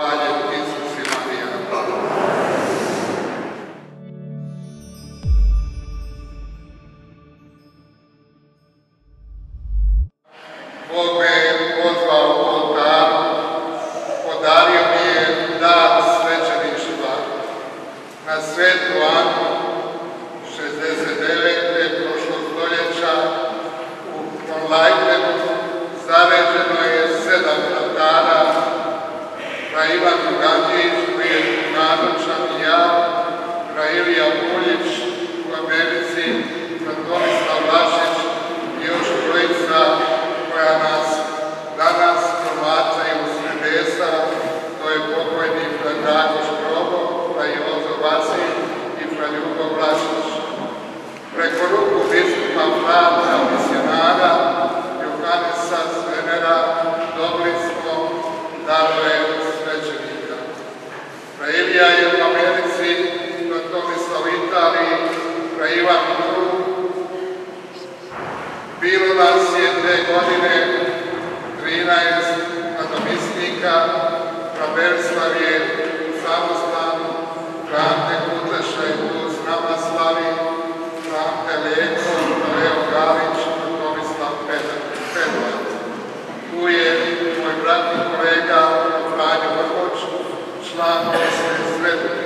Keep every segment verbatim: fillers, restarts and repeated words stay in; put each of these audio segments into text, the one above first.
Hvaljen Isus i Marija. Bog me je pozvao u oltaru, podario mi je dar svećeništva na Svetu Anu šezdeset devete prošlog stoljeća u Konlajtenu zaređeno je sedam oltara. Fra Ivan Duganđić, koji je nazočan i ja, fra Ilija Puljić u Americi, fra Tomislav Vlašić i još trojica koja nas danas promatraju s nebesa, to je pokojni fra Drago Škrobo, fra Jozo Vasi i fra Ljubo Vlašić. Preko ruku biskupa Franca, misionara, Johanesa Svenera, dobili smo darove svećenika. Fra Ilija je u Americi, fra Tomislav u Italiji, fra Ivan tu. Bilo nas je te godine trinaest nadomisnika, fra Berislav je u samostanu, fra Ante Kutleša je tu s nama slavi, fra Ante Leko, fra Leo Galić, fra Tomislav Petrovac. Tu je moj brat i kolega Franjo Vrhoć, član Osme Svetine.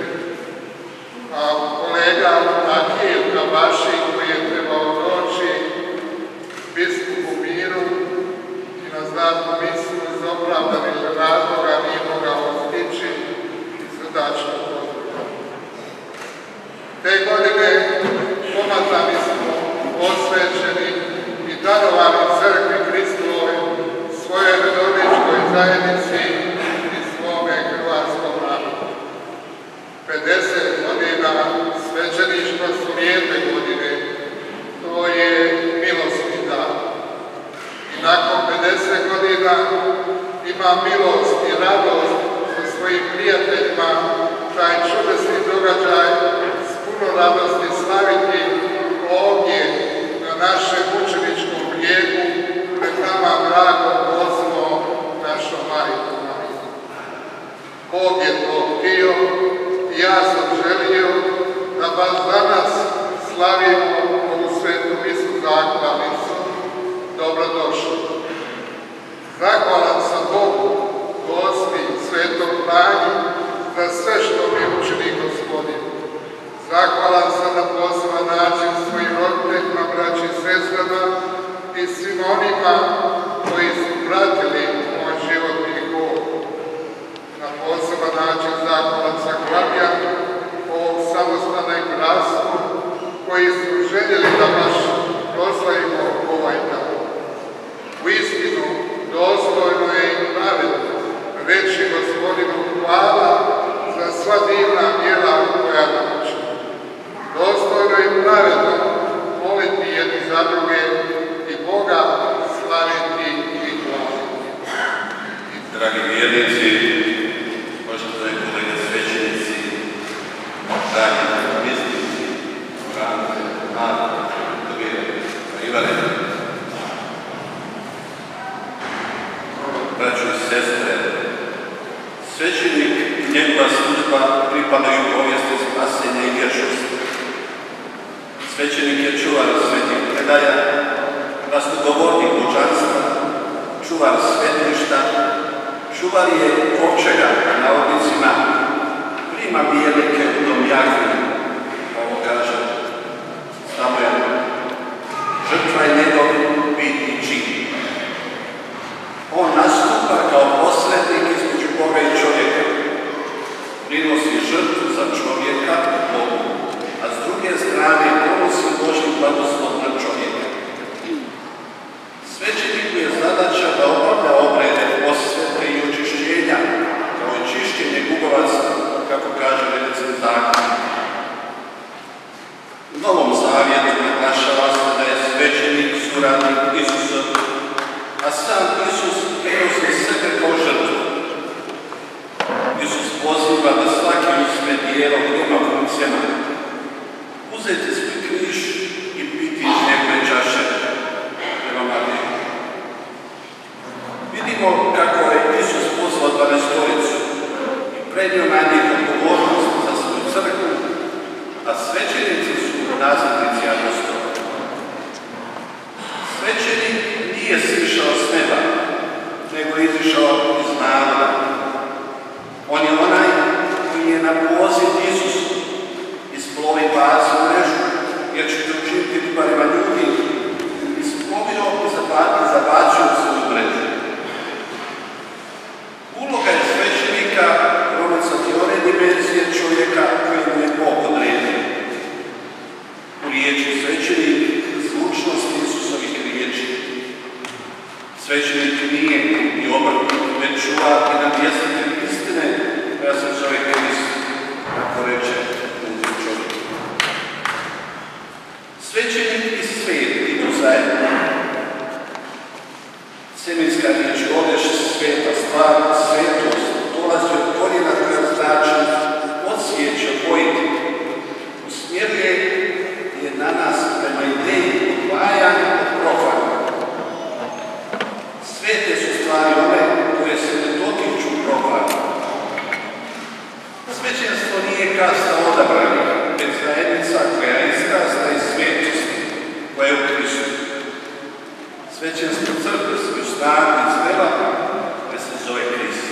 A kolega Akil Kabaši, koji je trebao doći biskupu Miru i na zlatnu misu iz opravdanih razloga nije mogao stići i srdačno pozdravljam. Te godine pomazani smo, osvećeni i darovani crkvi Hristovoj, svojoj redovničkoj zajednici i svome hrvatskom narodu. pedeset godina svećeništva su lijepe godine, to je milosni dar. I nakon pedeset godina ima milost i radost sa svojim prijateljima taj čudesni događaj s puno radosti slaviti ovdje na našem učeničkom brijegu pred nama dragom Bosnom, našom Majkom Mariju. Bog je to htio i ja sam želio da vas danas slavimo ovu svetu misu zahvalnicu. Dobrodošli. Zahvalan sam Bogu, Gospi, Svetom Franji, za sve što mi učini Gospodin. Zahvalan sam na poseban način svojim roditeljima, braći i sestrama i svim onima koji su pratili moj životni hod. Na poseban način zahvalan sam Glavijanu, ovog samostana i gradstvu, koji su željeli da baš proslavimo ovaj dan. U istinu, dostojno je i pravedno reći Gospodinu hvala za sva divna djela koja nam učini. Dostojno je i pravedno moliti jedni za druge i Boga slaviti i hvaliti. Dragi vjernici, poštovani kolege svećenici, dragi nadomisnici, Frante, Marko, Dubire, Ivane, braćo i sestre, svećenik i njegova služba pripadaju povijesti spasenja i vječnosti. Svećenik je čuvar svetih predaja, glasnogovornik božanstva, čuvar svetišta, čuvar je ovčega, na navodnicima, prima vjernike u dom Jahve, ovo kaže Samuel. Žrtva je njegov bitni čin. On nastupa kao posrednik između Boga i čovjeka, prinosi žrtvu za čovjeka Bogu, a s druge strane donosi Božji blagoslov na čovjeka. Svećeniku je zadaća da obavlja obrede posvete i očišćenja, kao i čišćenje gubovaca, kako kaže Veliki zakon. U Novom Zavjetu naglašava se da je svećenik suradnik Isusa, a sam Isus prenosi sebe kao žrtvu. Isus poziva da svaki uzme dijelo dvema funkcijama, uzeti svoj križ i piti iz njegove čaše. Vidimo kako je Isus pozvao dvanaestoricu prenio na njih odgovornost za svoju crkvu, a svećenici su nasljednici apostola. Svećenik nije sišao s neba, nego je izišao iz naroda. On je onaj koji je na poziv Isusu isplovi bazu mrežu, jer ćete učiniti ribarima ljudi, isplovio i zabacio svoju mrežu. Uloga je svećenika promicati one dimenzije čovjeka koje mu je Bog odredio. U riječi svećenik zvučnost Isusovih riječi. Svećenik nije i obrtnik, već čuva i navjestitelj istine koja se zove Krist, kako reče mudri čovjek. Svećenik i svet idu zajedno. Seminska riječ odeš, sveta stvar, svetost, dolazi od korijena koja znači odsjeći, odvojiti. Usmjeruje je na nas prema ideji odvajanja od profana. Svete su stvari ove koje se ne dotiču profana. Svećenstvo nije kasta odabranih, već zajednica koja je iskazna iz svetosti, koja je u Kristu. Svećenstvo crkve su snaga iz neba, koja se zove Krist.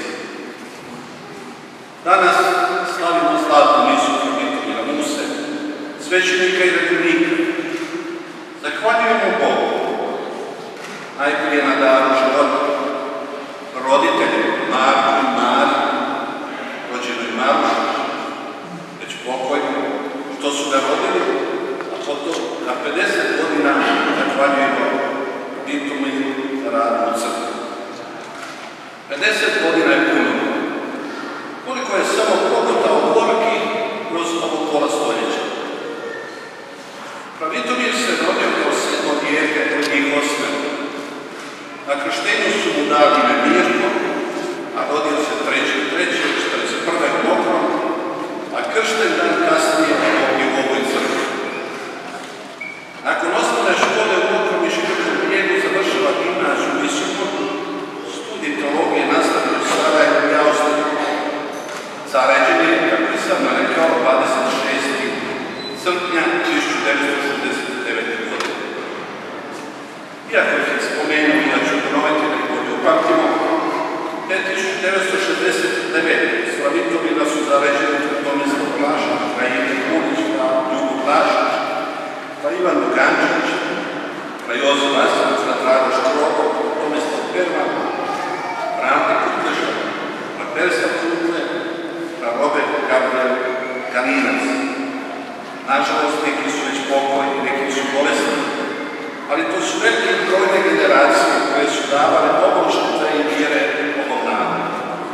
Danas slavimo zlatnu misu Provitomira Muse, svećenika i redovnika. Zahvaljujemo Bogu, najprije na daru života, roditelje Marku i Mari, rođenoj Maruši, već pokojno, što su ga rodili, a potom na pedeset godina zahvaljujemo Provitomir za radu u crkvi. pedeset godina je puno. Koliko je samo progutao gorki kroz ovo pola stoljeća. Provitomir se rodio kao sedmo dijete od njih osmero. Na krštenju su mu dali ime Mirko, a rodio se treći treći četrdeset prve Mokrom, a kršten dan kasnije ovdje u ovoj crkvi. Nakon osnovne škole u Mokrom i Širokom Brijegu završila gimnaziju visoko, studij teologije nastavio u Sarajevu i Austriji. Zaređen je, kako je sam rekao, dvadeset šestog srpnja tisuću devetsto šezdeset devete. godine. Iako ih je spomenuo, ja ću ponoviti da ih bolje upamtimo, te tisuću devetsto šezdeset devete. Slavitomira su zaređeni od Tomislav Plašan, pa Ivan Kulić, pa Ljubo Plašan, pa Ivan Dugančić, pa Jozo Vasilic, pa Drago Štroko, Tomislav Perman, Frante Kutleša, pa Persa Kutle, pa Robert Gabriel Kaninac. Nažalost, neki su već pokojni, neki su bolesni, ali to su velike brojne generacije koje su davale pobožnice i vjere ovog naroda.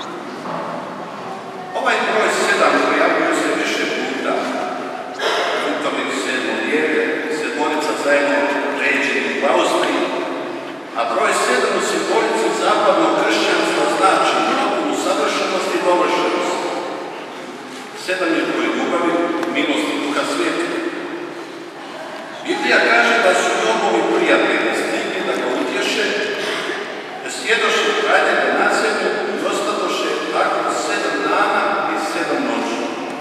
Ovaj broj sedam pojavljuje se više puta. Provitomir sedmo dijete, sedmorica zajedno ređeni u Austriji, a broj sedam u simbolici zapadnog kršćanstva znači potpunu savršenost i dovršenost. Sedam je broj ljubavi, milosti i Duha Svetog. Biblija kaže da su Jobovi prijatelji stigli da ga utješe, da sjedoše kraljeve na zemlju i ostadoše tako sedam dana i sedam noći.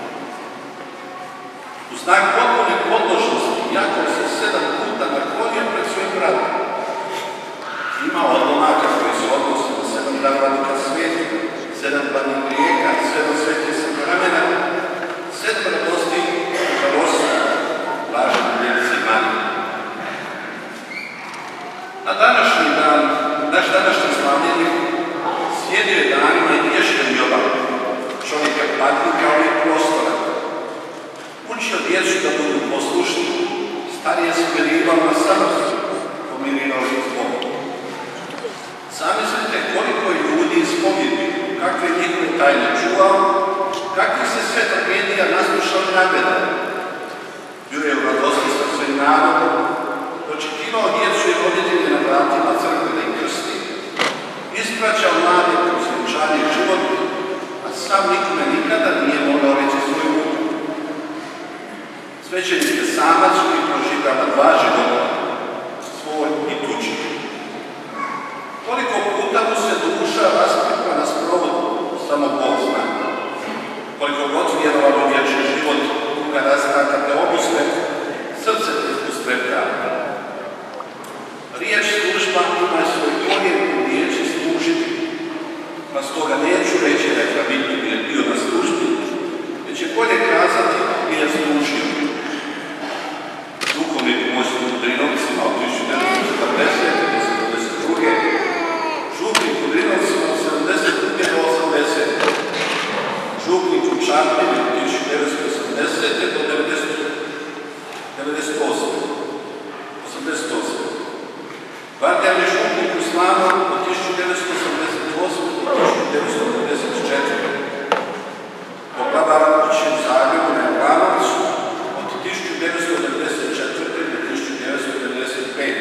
U znak potpune podložnosti Jakov se sedam puta naklonio pred svojim bratom. Ima odlomaka koji se odnose na sedam dana Duha Svetog, sedam planih rijeka, sedam svetih sakramena, sedam radosti i žalosti, blaženi djeci i mani. Na današnji dan, naš današnji slavljenik, sjedio je danima i vješten Jovan, čovjeka patnika ovih prostora. Učio djecu da budu poslušni, starije smirivao na samost, pomirivao ih s Bogom. Zamislite koliko je ljudi ispovjedni, kakve njihove tajne čuvao, kakvih se sve tragedija naslušao i nagledao. Bio je u radosti sa svojim narodom, očekivao djecu i roditelje na vratima crkve da ih krsti, ispraćao mlade kroz vjenčanje i život, a sam nikome nikada nije mogao reći svoju muku. Svećenik je samac koji proživljava dva života, svoj i tuđi. Koliko puta mu se duša raspikla na sprovodu, samo Bog zna. koliko god vjerovalo u vječni život, druga razina kad te obusne, srce te ustrepljava. Riječ služba ima svoj korijen u riječi služiti, pa stoga neću reći da je Fravintomir je bio na službi, već je bolje kazati gdje je služio. Duhovni pomoćnik u Drinovcima od tisuću devetsto sedamdesete do sedamdeset druge. Župnik u Drinovcima od sedamdeset druge do osamdesete. Župnik u Čapljini od tisuću devetsto osamdesete do devedeset osme. osamdeset osme. Vantelni župnik u Slanu od tisuću devetsto osamdeset osme do tisuću devetsto devedeset četvrte. Poglavar kuće u Zagrebu na Jovanovcu od tisuću devetsto devedeset četvrte do tisuću devetsto devedeset pete.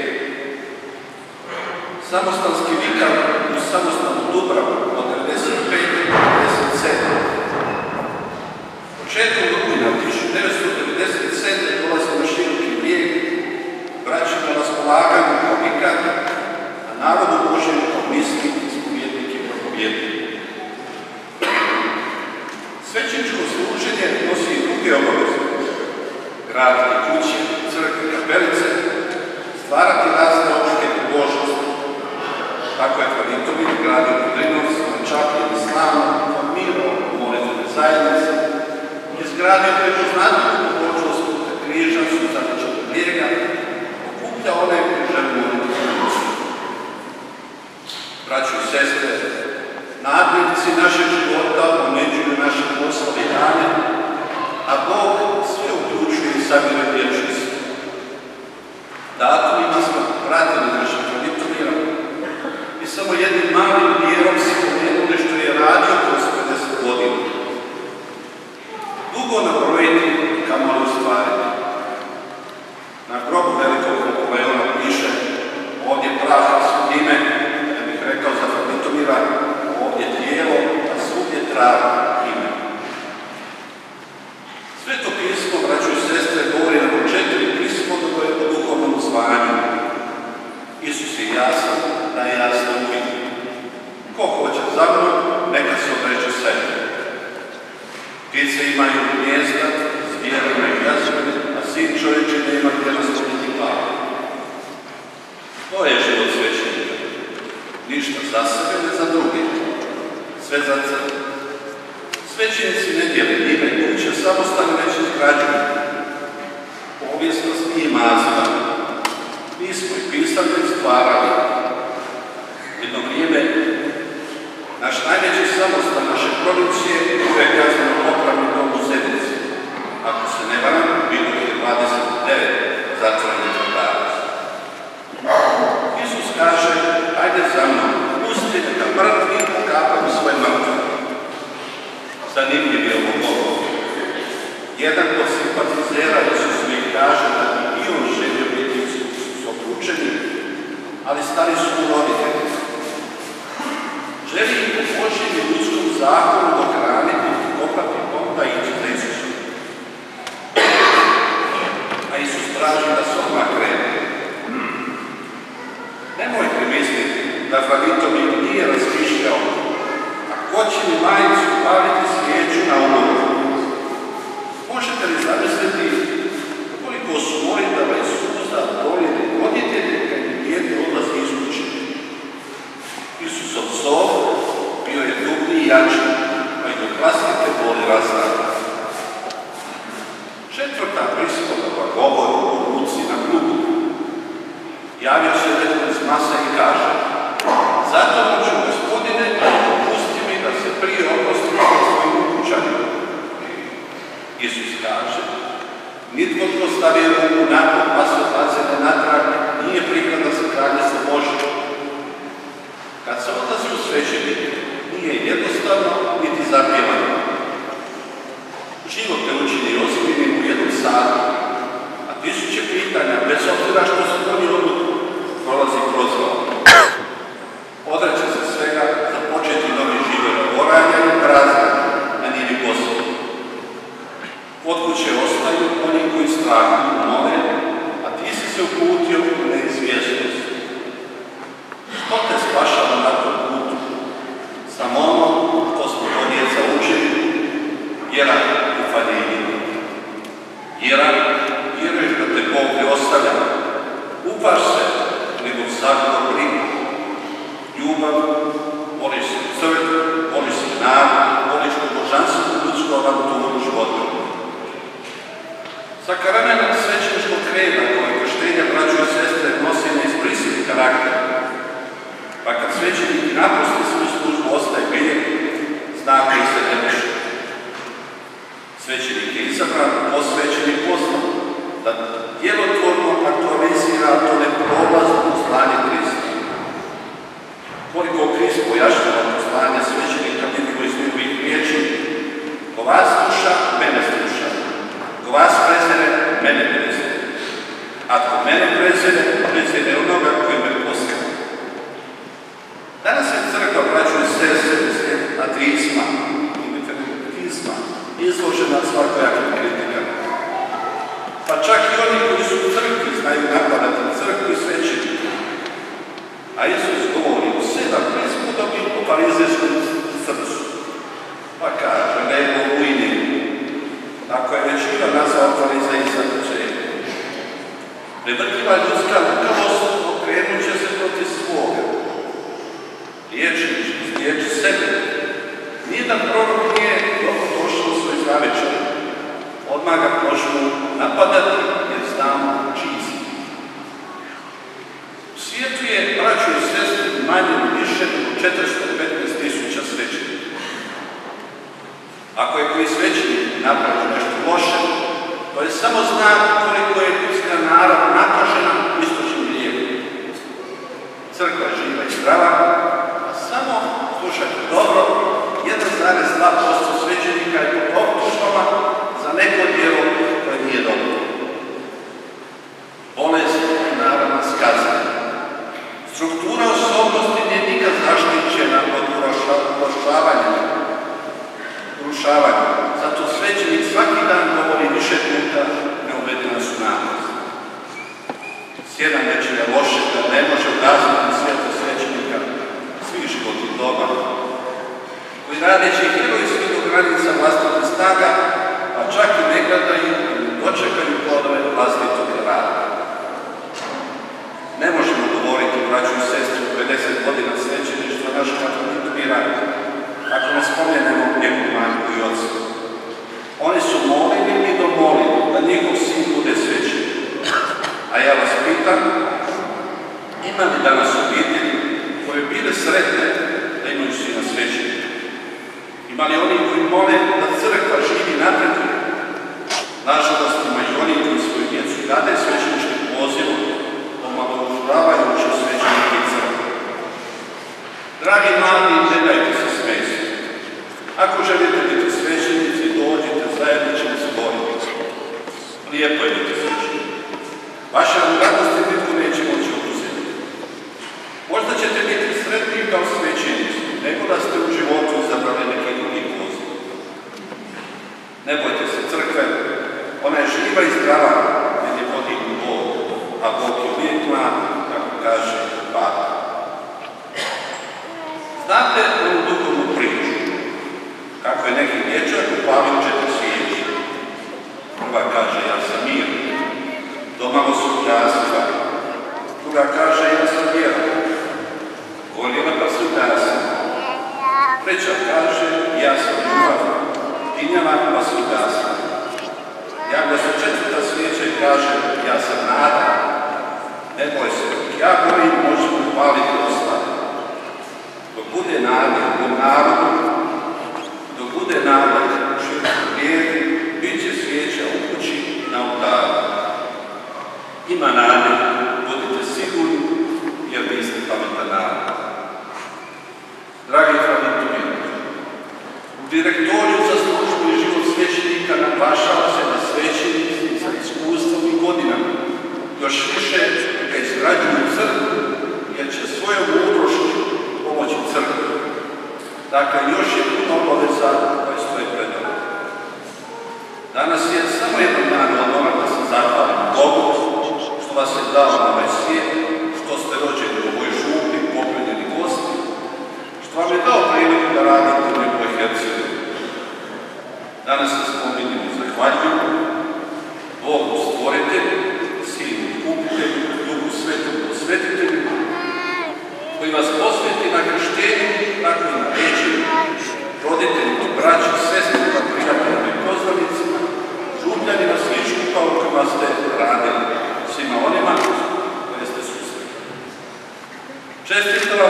Samostanski vikar u samostanu Dubravu od devedeset pete do devedeset sedme. Početkom rujna tisuću devetsto devedeset sedme dolazi na Široki brijeg, braći na raspolaganju kao vikar, a narodu Božjem kao misli, ispovjednik i propovjednik. Svećeničko služenje nosi i druge obaveze. Graditi kuće, crkve, kapelice, stvarati razne oblike pobožnosti. Tako je Fravintomir gradio u Drinovcima, Čapljini, Slanu, formirao molitvene zajednice, izgradio prepoznatljivu pobožnost puta križa, Suzaničkog brijega, okuplja one koji žele moliti Kristu. Braćo i sestre, nadnici našeg života omeđuju naše poslove i dane, a Bog sve uključuje i sabire vječnost. Datumima smo pratili našeg Fravintomira i samo jednim malim dijelom si spomenuli što je radio kroz pedeset godina. Dugo nabrojiti, kamoli ostvariti. Na grobu velikog Napoleona piše ovdje prah svugdje, ja bih rekao za Fravintomira, ovdje tijelo, a svugdje trava ime. Sveto pismo, braćo i sestre, govori nam o četiri prismodove o duhovnom zvanju. Isus je jasan, da je jasno uvijek. Ko hoće za mnom, neka se odreče sebi. Ptice imaju gnijezda, zvijeri imaju jazve, a sin čovječi nema gdje nasloniti glavu. To je život svećenika. Ništa za sebe, ne za druge. Sve za crkvu. Svećenici ne dijele njime kuće, samostalno već izgrađuju. Povijest nas nije mazila. Mi smo i pisali i stvarali. Jedno vrijeme, naš najveći samostan naše provincije je kazneno popravni dom u Zenici. Ako se ne varam, bilo je dvadeset devet zatvorenih vrtaraca. Isus kaže, ajde za mnom, pusti neka mrtvi pokapaju svoje mrtve. Zanimljiv je ovo govor. Jedan od simpatizera Isus mi kaže da i on želio biti s okručeni, ali stari su mu roditelji. Želi i po Božjem i ljudskom zakonu dohraniti, kopati, onda ići za Isusom. A Isus traži da se odmah krene. Nemojte misliti da Fravintomir nije razmišljao, a ko će mi majicu upaliti svijeću na umoru. Možete li zamisliti koliko su molitava i suza dolili roditelji kad im dijete odlazi iz kuće? Isusov zov bio je dublji i jači, pa i do klasike boli razrada. Četvrta prispodoba govori o ruci na grubu. Javio se netko iz masa i kaže, zato ću, Gospodine, pusti mi da se prije oprostim sa svojim ukućanima. Isus kaže, nitko tko stavi ruku nakon pa se odlazene natrag, nije prikladan za kraljevstvo Božje. Kad se odlazi u svećenike, nije jednostavno niti zapjevano. Život te učini ozbiljnim u jednom satu, a tisuće pitanja, bez obzira što su oni odluku, prolazi kroz glavu. Odreće se svega, započeti novi život, oranja i prazna, a nije ni posao. Od kuće ostaju oni koji strahuju, mole, a ti si se uputio u neizvjesnost. Što te spašava na tom putu? Samo ono, to smo Svećenik je izabran, posvećen i poslan, da djelotvorno aktualizira to neprolazno poslanje Krista. Koliko Krist pojašnjava poslanje svećenika, vidimo iz njegovih riječi: ko vas sluša, mene sluša. Ko vas prezire, mene prezire. Ako mene prezire, prezire onoga koji me poslao. Danas je crkva, braćo i sestre, ateizma i meteoritizma izložena svakojakim kritikama. Pa čak i oni koji su u crkvi znaju napadati crkvu i svećenike. A Isus govori u sedam prispodobi o farizejskom srcu. Pa kaže, nego u ininu. Ako je većina nazvao farizejca, će prevrtljiva ljudska lukavost okrenut će se protiv svoga. Riječi, riječi sebe. Nijedan prorok nije dobro došao u svoj zavečar. Odmah ga počnu napadati jer znamo čiji smo. U svijetu je, braćo i sestri, manje više od četiristo petnaest tisuća svećenika. Ako je koji svećenik napravio nešto loše, to je samo znak koliko je ljudska narav nakažena istočnim grijevom. Crkva je živa i zdrava, a samo, slušajte dobro, jedan zarez dva posto svećenika je pod optužbama za neko djelo koje nije dobro. Bolest je naravna skaza. Struktura osobnosti nije nikad zaštićena od urušavanja. Urušavanja. Zato svećenik svaki dan govori više puta ne uvedi nas u navost. Sjedan večer je loše da ne može ukazati svijeta svećenika svih životnih doba, koji radeći herojski do granica vlastitih snaga, pa čak i nekada i dočekaju plodove vlastitog rada. Ne možemo govoriti, braću i sestri, u pedeset godina svećeništva naš katolik bira, ako ne spomenemo njegovu majku i oca. Oni su molili i domolili da njegov sin bude svećenik. A ja vas pitam, ima li danas obitelji koje bile sretne da imaju sina svećenika? Ima li oni koji mole da crkva živi napreduje? Nažalost, ima i oni koji svoju djecu dade svećeničkim pozivom, omalovažavajući svećenike i crkvu. Dragi mladi, ne dajte se smesti. Ako želite biti svećenici, dođite, zajedno ćemo se boriti. Lijepo je biti svećenik. Vaša radosti nitko neće moći oduzeti. Možda ćete biti sretniji kao svećenici, nego da ste u životu izabrali neki drugi poziv. Ne bojte se crkve, ona je živa i zdrava, jer je vodi u Bog, a Bog je uvijek mlad, kako kaže Baba. Znate ovu duhovnu priču, kako je neki dječak upalio četiri svijeće. Prva kaže, ja sam mir, domalo su jasniva. Druga kaže, ja sam vjera, gorjena pa su jasniva. Treća kaže, ja sam ljubav, tinjava pa su jasniva. Javlja se četvrta svijeća i kaže, ja sam nada. Ne boj se, ja govorim, možemo upaliti ostale. Dok bude nade u narodu, dok bude nada u širom vijeri, bit će svijeća u kući na oltaru. Ima nade, budite sigurni, jer vi ste pametan narod. Dragi fragmentovani, u direktoriju za službu i život svećenika naglašava se da svećenici sa iskustvom i godinama još više ga izgrađuju crkvu, jer će svojom mudrošću pomoći crkvu. Dakle, još je puno obaveza koje stoje pred nama. Danas je samo jedan dan od onoga da se zahvalim Bogu što vas je dao na ovaj svijet, što ste rođeni u ovoj župi, popredjeni gosti, što vam je dao priliku da radite u nekoj Hercegovini. Danas se spominjemo i zahvaljujemo Bogu stvoritelju, Sinu Kupitelju, Duhu Svetom Posvetitelju, koji vas posveti na krštenju, tako i na ređenju, roditeljima, braći, sestrima, prijateljima i poznanicima, župljanima svih škupa u kojima ste radili, svima onima koje ste susreli. Čestitam,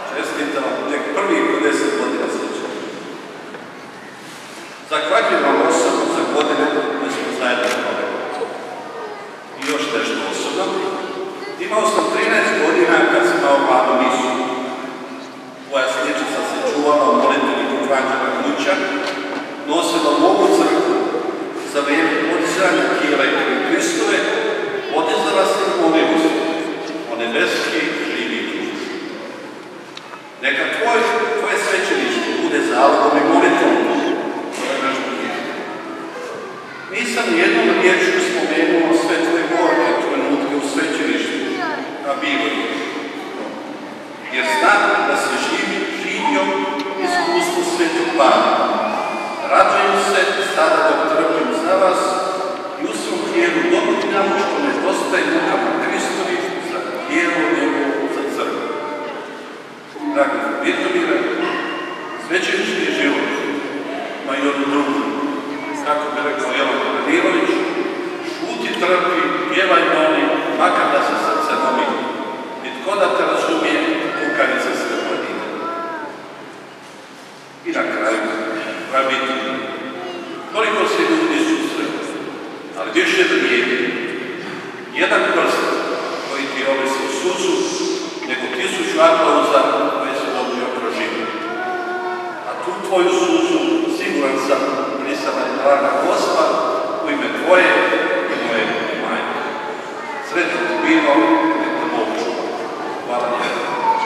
čestitam, nek prvih deset godina sveća. Zahvaljujem vam zajedno proveli. I još nešto osobno. Imao sam trinaest godina kad sam imao mladu misu. Moja sličica se čuvala u molitveniku Franđana Kuća, nosila u ovu crkvu za vrijeme podizanja tijela i krvi Kristove, podizala se i molila se o nebeski živi Krist. Neka tvoj, tvoje svećeništvo bude zalogom i molitvom. To je naš Bog. Nisam nijednom riječju spomenuo sve tvoje gorke trenutke u svećeništvu, a bilo je. Jer znam da se živi, živio iskustvo svetog Pana. Radujem se sada dok trpim za vas i u svom tijelu dogodinam što nedostaje mukama Kristovi za tijelo njegovo za crkvu. Dragi Vitomire, svećenički život ima i onu drugu. Kako bi rekao Jovan Radirović, šuti, trpi, pjevaj moli, makar da se srce lomi. Nitko da te razumije, kukavica sve planine. I na kraju, praviti, koliko se ljudi susreli, ali više da nije jedan prst koji ti ovisi u suzu, nego tisuću aplauza koje se dobio kroz život. A tu tvoju suzu, siguran sam, brisala je draga Gospa u ime tvoje i moje majke. Sretno ti bilo, nek te Bog čuva. Hvala lijepo.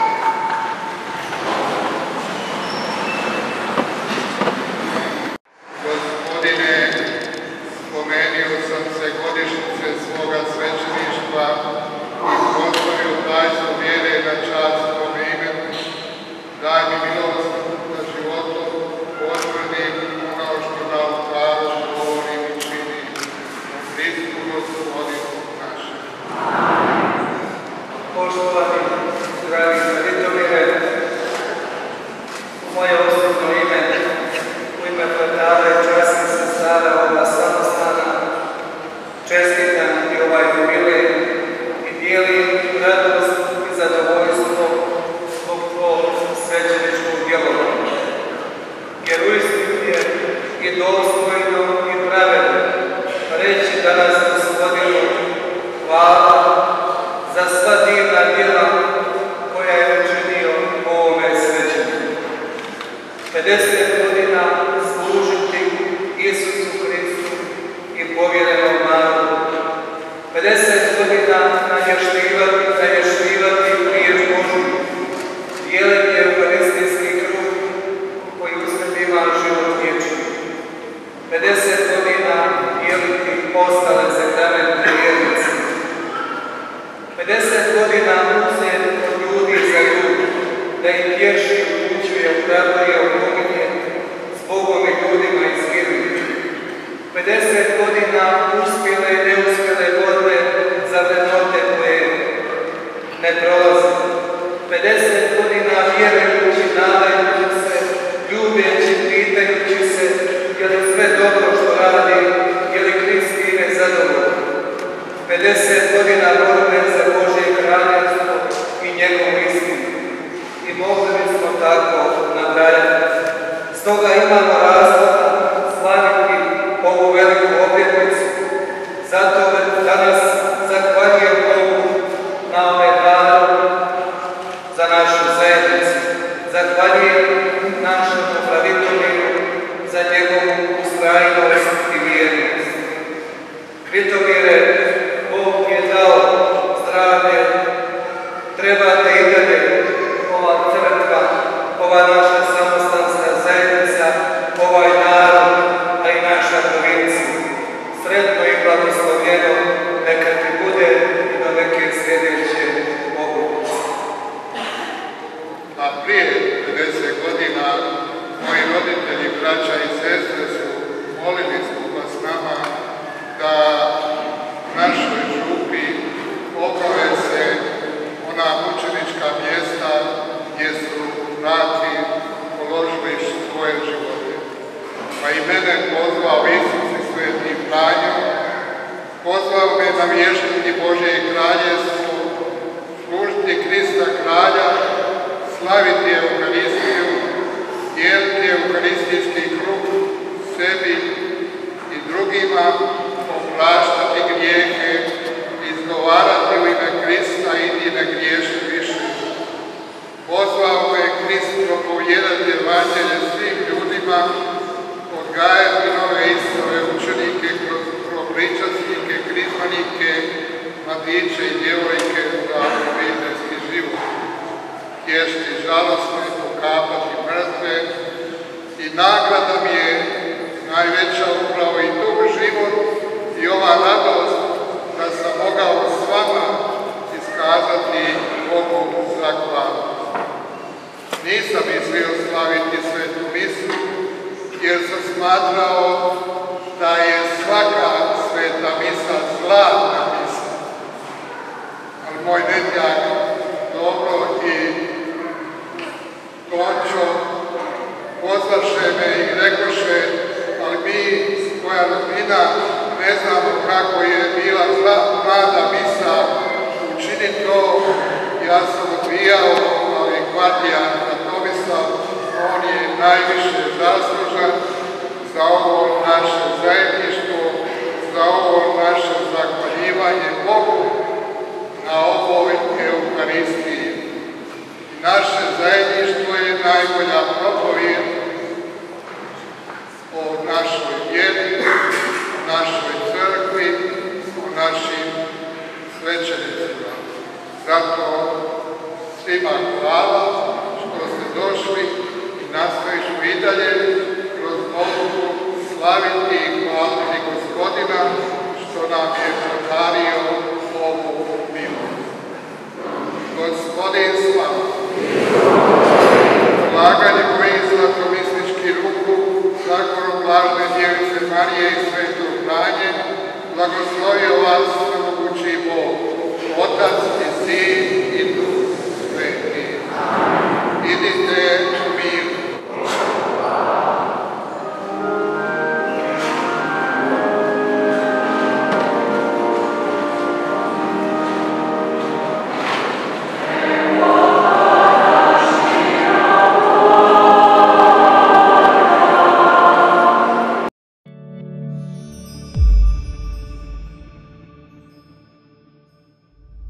Gospodine, spomenio sam se godišnjice svoga svećeništva i proslavio tajstvo vjere na čast tvome imenu. Daj mi milost na životu, potvrdim ono što na oltaru govorim i činim. U Kristu Gospodinu našem. Poštovani, dragi Vitomire, u moje osobno ime, u ime pletara i časnih sestara ovoga samostana, čestitam i ovaj jubilej i dijelim radost i zadovoljstvo zbog tvog svećeničkog djelovanja. Jer uistinu je i dostojno i pravedno reći danas Gospodinu hvala za sva divna djela koja je učinio u ovome svećeniku. pedeset godina služiti Isusu Hristu i povjerenom narodu. pedeset godina navještivati, navještivati riječ Božju, dijeliti euharistijski kruh koji usmrtima život vječni. pedeset godina dijeliti ostale sakramente vjernice. pedeset godina uzeti od ljudi za ljud, da im tješi, upućuje, ohrabruje, opominje, s Bogom i ljudima izmiruju. pedeset godina uspjele i neuspjele borbe za vrednote koje ne prolaze. pedeset godina vjerujući, nadajući se, ljubeći, pitajući se, je li sve dobro što radi, je li Krist time zadovoljan. pedeset godina borbe za Božje kraljevstvo i njegovu istinu. I mogli bismo tako nabrajati. Stoga imamo razloga slaviti ovu veliku obljetnicu. Zato danas zahvaljujem Bogu na ovaj dar za našu zajednicu. Zahvaljujem našem upravitelju za njegovu ustrajnost i vjernost. Vitomire, Bog je dao zdravlje, trebate i dalje ova crkva, ova naša samostanska zajednica, ovaj narod, a i naša provincija. Sretno i blagoslovljeno, neka ti bude i do neke sljedeće obljetnice. A prije pedeset godina moji roditelji, braća i sestre su molili skupa s nama da našoj župi obnove se ona mučenička mjesta gdje su vrati položili svoje živote. Pa i mene pozvao Isus i Sveti Franjo, pozvao me na vještiti Božje kraljevstvo, služiti Krista kralja, slaviti Euharistiju, dijeliti euharistijski kruh sebi i drugima, mladiće i djevojke za obiteljski život, tješti žalosne, pokapati mrtve i nagrada mi je najveća upravo i dug život i ova radost da sam mogao s vama iskazati Bogu zahvalu. Nisam mislio slaviti svetu misu, jer sam smatrao da je svaka sveta misa zlatna misa. Ali moj nećak dobro i Tončo pozvaše me i rekoše, ali mi koja rodbina ne znamo kako je bila mlada misa, učini to. Ja sam odbijao, ali Kvartijan Tomislav, on je najviše zaslužan za ovo naše zajedništvo, za ovo naše zahvaljivanje Bogu na ovoj Euharistiji. Naše zajedništvo je najbolja propovijed o našoj vjeri, o našoj crkvi, o našim svećenicima. Zato svima hvala što ste došli i nastojiš i dalje kroz molitvu slaviti i hvaliti Gospodina što nam je podario ovu milost. Gospodin s vama. Polaganje mojih zlatomisličkih ruku, zakonom blažne Djevice Marije i Svetog Franje, blagoslovio vas